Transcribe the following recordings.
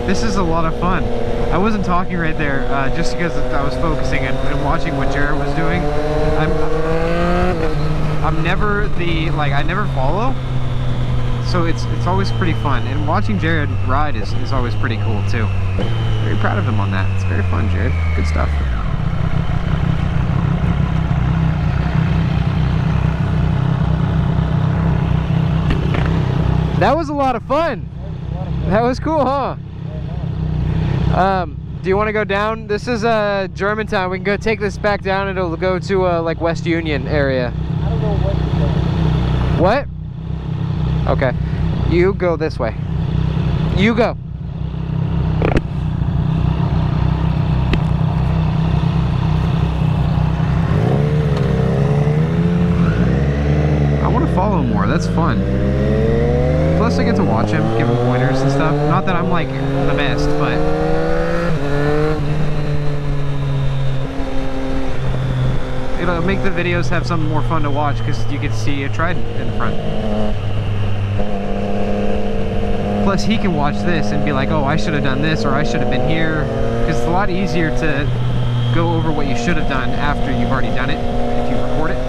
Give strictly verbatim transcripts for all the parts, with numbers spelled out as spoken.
This is a lot of fun. I wasn't talking right there uh, just because I was focusing and, and watching what Jared was doing. I'm, I'm never the, like, I never follow. So it's it's always pretty fun. And watching Jared ride is, is always pretty cool too. Very proud of him on that. It's very fun, Jared. Good stuff. That was a lot of fun. That was cool, huh? Um, do you want to go down? This is uh, Germantown. We can go take this back down and it'll go to uh, like West Union area. I don't know what to go. What? Okay. You go this way. You go. I want to follow more. That's fun. Plus I get to watch him, give him pointers and stuff. Not that I'm like the best, but it'll make the videos have something more fun to watch because you get to see a Trident in the front. Plus he can watch this and be like, oh, I should have done this, or I should have been here. Because it's a lot easier to go over what you should have done after you've already done it, if you record it.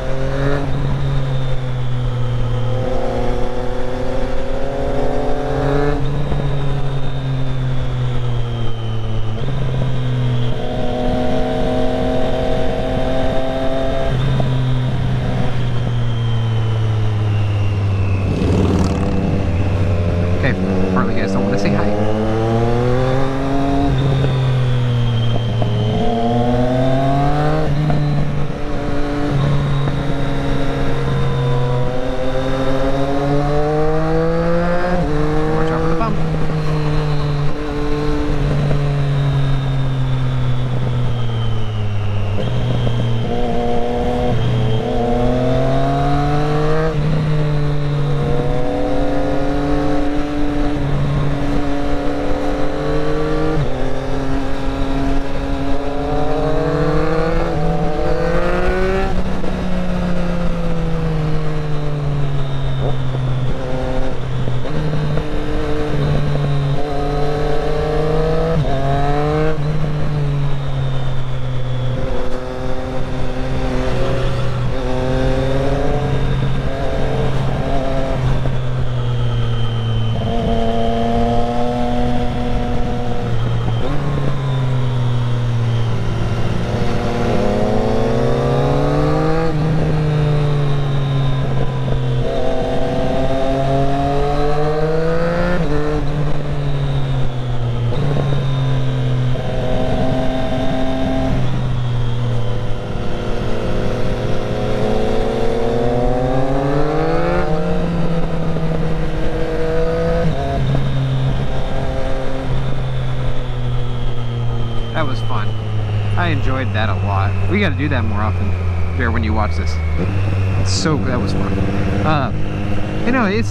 I enjoyed that a lot. We got to do that more often, Bear, when you watch this. It's so, that was fun. Uh, you know, it's,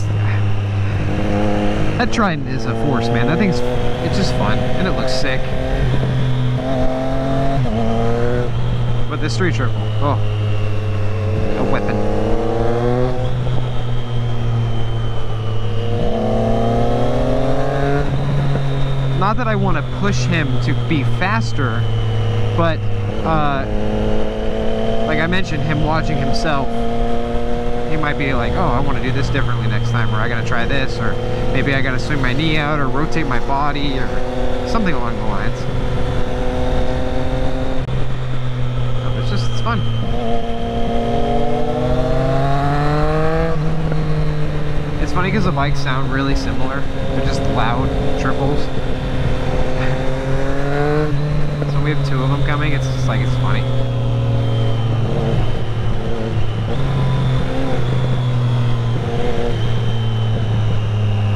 that Trident is a force, man. That thing's, it's just fun, and it looks sick. But this street triple, oh, a weapon. Not that I want to push him to be faster, but uh, like I mentioned, him watching himself, he might be like, oh, I want to do this differently next time, or I gotta try this, or maybe I gotta swing my knee out, or rotate my body, or something along the lines. So it's just, it's fun. It's funny because the bikes sound really similar. They're just loud triples. So we have two of them coming. It's just like, it's funny.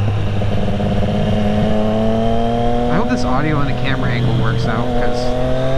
I hope this audio and the camera angle works out, because